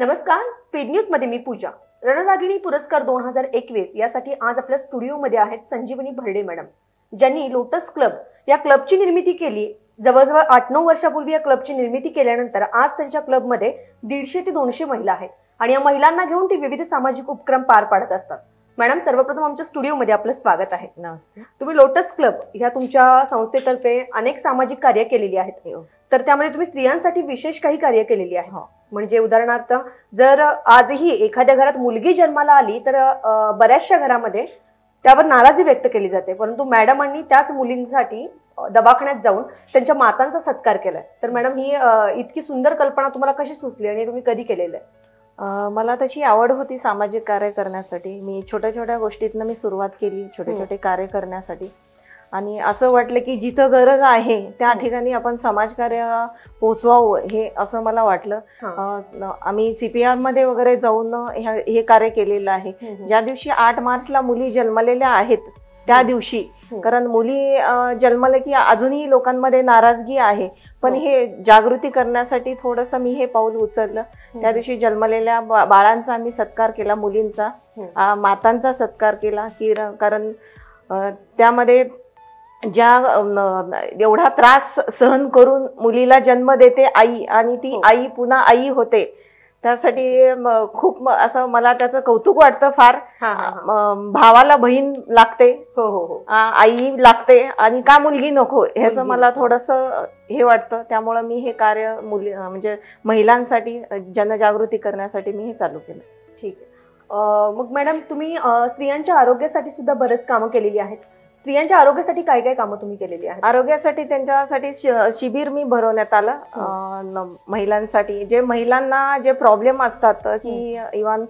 नमस्कार, speed news मध्ये मी पूजा. रणरागिणी पुरस्कार 2021 यासाठी आज आपल्या स्टुडिओमध्ये आहेत संजीवनी भरडे मॅडम, ज्यांनी लोटस क्लब या क्लबची निर्मिती केली. जवळजवळ 8-9 वर्षापूर्वी या क्लबची निर्मिती केल्यानंतर आज त्यांच्या क्लबमध्ये 150 ते 200 महिला आहेत आणि या महिलांना घेऊन ते विविध सामाजिक उपक्रम पार पाडत असतात. मॅडम, सर्वप्रथम आमच्या स्टुडिओमध्ये आपलं स्वागत आहे. नमस्ते. तुम्ही लोटस क्लब या तुमच्या संस्थेतर्फे अनेक सामाजिक कार्य केलेली आहेत, तर त्यामध्ये तुम्ही स्त्रियांसाठी विशेष काही कार्य केलेली आहे. म्हणजे उदाहरणार्थ, जर आजही एखाद्या घरात मुलगी जन्माला आली तर बऱ्याचशा घरामध्ये त्यावर नाराजी व्यक्त केली जाते, परंतु मॅडमांनी त्याच मुलींसाठी दवाखान्यात जाऊन त्यांच्या मातांचा सत्कार केलाय. तर मॅडम, ही इतकी सुंदर कल्पना तुम्हाला कशी सुचली आणि तुम्ही कधी केलेलं आहे? मला तशी आवड होती सामाजिक कार्य करण्यासाठी. मी छोट्या छोट्या गोष्टीतनं मी सुरुवात केली, छोटे छोटे कार्य करण्यासाठी. आणि असं वाटलं की जिथं गरज आहे त्या ठिकाणी आपण समाजकार्य पोहोचवावं, हे असं मला वाटलं. आम्ही CPR मध्ये वगैरे जाऊन हे कार्य केलेलं आहे. ज्या दिवशी 8 मार्चला मुली जन्मलेल्या आहेत त्या दिवशी, कारण मुली जन्मले की अजूनही लोकांमध्ये नाराजगी आहे, पण हे जागृती करण्यासाठी थोडंसं मी हे पाऊल उचललं. त्या दिवशी जन्मलेल्या बाळांचा आम्ही सत्कार केला, मुलींचा, मातांचा सत्कार केला. की कारण त्यामध्ये ज्या एवढा त्रास सहन करून मुलीला जन्म देते आई, आणि ती आई पुन्हा आई होते, त्यासाठी खूप असं मला त्याचं कौतुक वाटतं फार. भावाला बहीण लागते, आई लागते, आणि का मुलगी नको, ह्याचं मला थोडंसं हे वाटतं. त्यामुळं मी हे कार्य म्हणजे महिलांसाठी जनजागृती करण्यासाठी मी हे चालू केलं. ठीक आहे. मग मॅडम, तुम्ही स्त्रियांच्या आरोग्यासाठी सुद्धा बरेच कामं केलेली आहेत. स्त्रियांच्या आरोग्यासाठी काय काय कामं तुम्ही केलेली आहेत? आरोग्यासाठी त्यांच्यासाठी शिबिर मी भरवण्यात आलं महिलांसाठी. जे महिलांना जे प्रॉब्लेम असतात, की इव्हन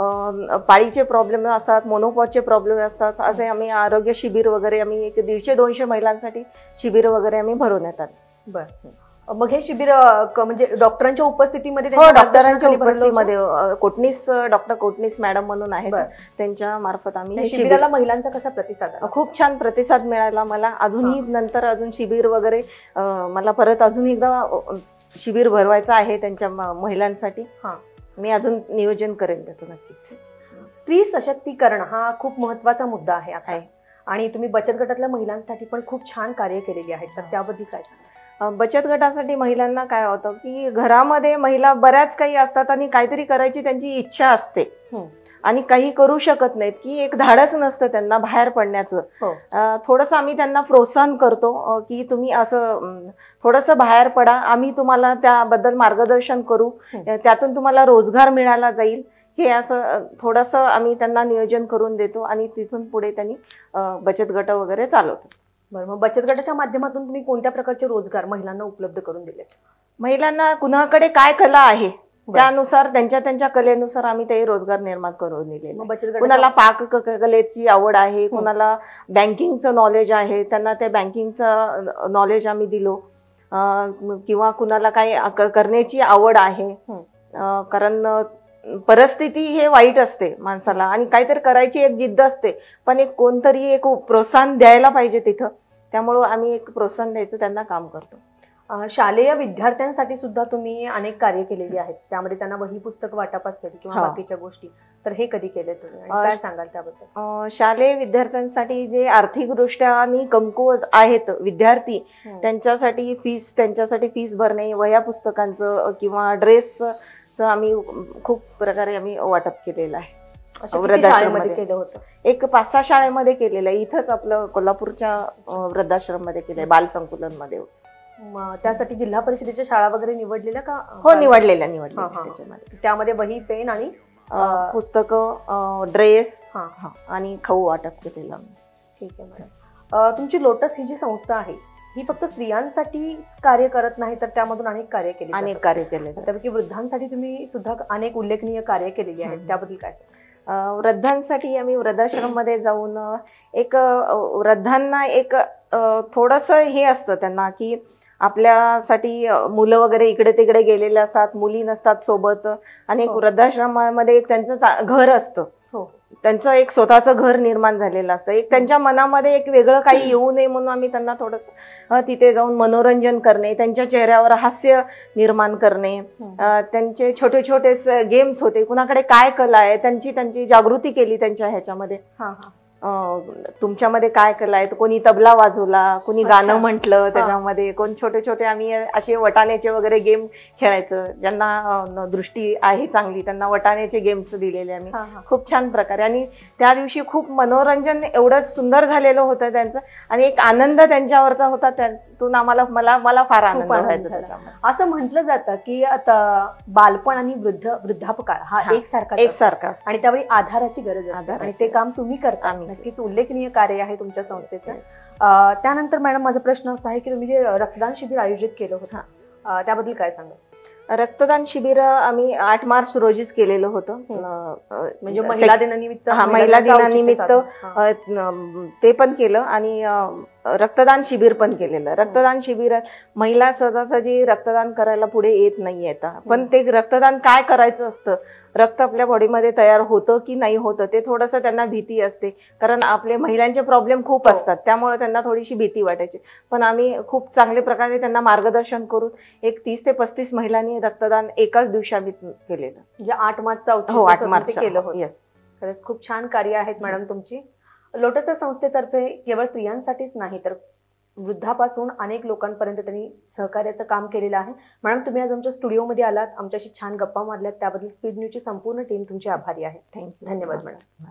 पाळीचे प्रॉब्लेम असतात, मोनोपॉजचे प्रॉब्लेम असतात, असे आम्ही आरोग्य शिबिर वगैरे आम्ही 150-200 महिलांसाठी शिबिर वगैरे आम्ही भरवण्यात आले. बरं. मग हे शिबिर म्हणजे डॉक्टरांच्या उपस्थितीमध्ये? हो, डॉक्टरांच्या उपस्थितीमध्ये. डॉक्टर कोटनीस मॅडम म्हणून आहेत, त्यांच्या मार्फत आम्ही शिबिराला महिलांचा कसा प्रतिसाद? खूप छान प्रतिसाद मिळाला मला. अजूनही नंतर अजून शिबिर वगैरे मला परत अजून एकदा शिबिर भरवायचं आहे त्यांच्या महिलांसाठी. मी अजून नियोजन करेन त्याचं नक्कीच. स्त्री सशक्तीकरण हा खूप महत्वाचा मुद्दा आहे आता, आणि तुम्ही बचत गटातल्या महिलांसाठी पण खूप छान कार्य केलेली आहेत, तर त्याबद्दल काय सांगा? बचत गटासाठी महिलांना काय होतं की घरामध्ये महिला बऱ्याच काही असतात आणि काहीतरी करायची त्यांची इच्छा असते आणि काही करू शकत नाहीत, की एक धाडस नसतं त्यांना बाहेर पडण्याचं. थोडंसं आम्ही त्यांना प्रोत्साहन करतो की तुम्ही असं थोडंसं बाहेर पडा, आम्ही तुम्हाला त्याबद्दल मार्गदर्शन करू, त्यातून तुम्हाला रोजगार मिळाला जाईल, हे असं थोडंसं आम्ही त्यांना नियोजन करून देतो आणि तिथून पुढे त्यांनी बचत गट वगैरे चालवतो. बरं, मग बचत गटाच्या माध्यमातून तुम्ही कोणत्या प्रकारचे रोजगार महिलांना उपलब्ध करून दिले? महिलांना कुणाकडे काय कला आहे त्यानुसार, त्यांच्या कलेनुसार आम्ही ते रोजगार निर्माण करून दिले. कुणाला पाककलेची आवड आहे, कुणाला बँकिंगचं नॉलेज आहे, त्यांना ते बँकिंगचं नॉलेज आम्ही दिलो. किंवा कुणाला काय करण्याची आवड आहे, कारण परिस्थिती हे वाईट असते माणसाला आणि काहीतरी करायची एक जिद्द असते, पण एक कोणतरी एक प्रोत्साहन द्यायला पाहिजे तिथं. त्यामुळं आम्ही एक प्रोत्साहन द्यायचं त्यांना काम करतो. शालेय विद्यार्थ्यांसाठी सुद्धा तुम्ही अनेक कार्य केलेली आहेत, त्यामध्ये त्यांना वही पुस्तक वाटप असेल किंवा बाकीच्या गोष्टी, तर हे कधी केले तुम्ही आणि काय सांगाल त्याबद्दल? शालेय विद्यार्थ्यांसाठी जे आर्थिकदृष्ट्या आणि कमकुवत आहेत विद्यार्थी, त्यांच्यासाठी फीस भरणे, वह्या पुस्तकांचं किंवा ड्रेसचं आम्ही खूप प्रकारे आम्ही वाटप केलेलं आहे. वृद्धाश्रममध्ये केलं होतं? एक 5-6 शाळेमध्ये केलेलं आहे. इथंच आपलं कोल्हापूरच्या वृद्धाश्रम मध्ये केलंय, बाल संकुलन मध्ये. त्यासाठी जिल्हा परिषदेच्या शाळा वगैरे निवडलेल्या का? हो, निवडलेल्या त्याच्यामध्ये. त्यामध्ये वही, पेन आणि पुस्तकं, ड्रेस आणि खाऊ वाटप केलेलं. ठीक आहे मॅडम. तुमची लोटस ही जी संस्था आहे, ही फक्त स्त्रियांसाठी कार्य करत नाही, तर त्यामधून अनेक कार्य केले. त्यापैकी वृद्धांसाठी तुम्ही सुद्धा अनेक उल्लेखनीय कार्य केलेली आहेत, त्याबद्दल काय सांगा? वृद्धांसाठी आम्ही वृद्धाश्रम मध्ये जाऊन एक वृद्धांना एक थोडंसं हे असतं त्यांना, की आपल्यासाठी मुलं वगैरे इकडे तिकडे गेलेले असतात, मुली नसतात सोबत, आणि एक वृद्धाश्रमामध्ये एक त्यांचं घर असतं, त्यांचं एक स्वतःचं घर निर्माण झालेलं असतं. एक त्यांच्या मनामध्ये एक वेगळं काही येऊ नये म्हणून आम्ही त्यांना थोडंसं तिथे जाऊन मनोरंजन करणे, त्यांच्या चेहऱ्यावर हास्य निर्माण करणे, त्यांचे छोटे छोटे गेम्स होते, कुणाकडे काय कला आहे त्यांची जागृती केली त्यांच्या ह्याच्यामध्ये. तुमच्यामध्ये काय कला आहे, कोणी तबला वाजवला, कोणी गाणं म्हटलं त्याच्यामध्ये, कोण छोटे छोटे आम्ही असे वटाण्याचे वगैरे गेम खेळायचं. ज्यांना दृष्टी आहे चांगली त्यांना वटाण्याचे गेम्स दिलेले आम्ही खूप छान प्रकारे. आणि त्या दिवशी खूप मनोरंजन एवढं सुंदर झालेलं होतं त्यांचं, आणि एक आनंद त्यांच्यावरचा होता, त्यातून मला फार आनंद व्हायचा. असं म्हटलं जातं की आता बालपण आणि वृद्धापकाळ हा एकसारखा आणि त्यावेळी आधाराची गरज असते, आणि ते काम तुम्ही करता. नक्कीच उल्लेखनीय कार्य आहे तुमच्या संस्थेचं. त्यानंतर मॅडम माझा प्रश्न असा आहे की तुम्ही जे रक्तदान शिबिर आयोजित केलं होतं त्याबद्दल काय सांगा? रक्तदान शिबिर आम्ही 8 मार्च रोजीच केलेलं होतं. म्हणजे महिला दिनानिमित्त. महिला दिनानिमित्त ते पण केलं, आणि रक्तदान शिबिर पण केलेलं. रक्तदान शिबिर महिला सहजासहजी रक्तदान करायला पुढे येत नाही येतात, पण ते रक्तदान काय करायचं असतं, रक्त आपल्या बॉडीमध्ये तयार होतं की नाही होतं ते थोडंसं त्यांना भीती असते, कारण आपले महिलांचे प्रॉब्लेम खूप असतात, त्यामुळे त्यांना थोडीशी भीती वाटायची. पण आम्ही खूप चांगल्या प्रकारे त्यांना मार्गदर्शन करून एक 30 ते 35 महिलांनी रक्तदान एकाच दिवशी आम्ही केलेलं. म्हणजे 8 मार्चचा 8 मार्च केलं होतं. येस, खरंच खूप छान कार्य आहेत मॅडम तुमची. लोटस या संस्थेतर्फे केवळ स्त्रियांसाठीच नाही तर वृद्धापासून अनेक लोकांपर्यंत त्यांनी सहकार्याचं काम केलेलं आहे. मॅडम तुम्ही आज आमच्या स्टुडिओमध्ये आलात, आमच्याशी छान गप्पा मारल्यात, त्याबद्दल स्पीड न्यूजची संपूर्ण टीम तुमची आभारी आहे. थँक्यू. धन्यवाद madam.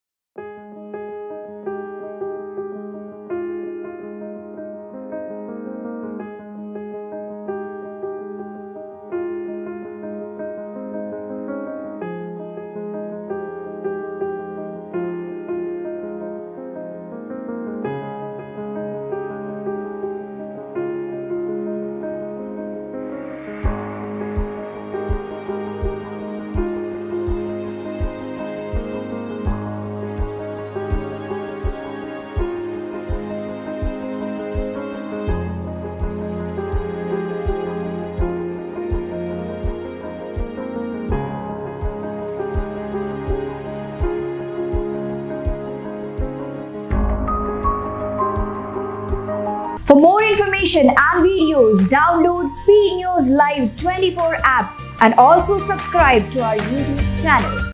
For more information and videos, download Speed News Live 24 app and also subscribe to our YouTube channel.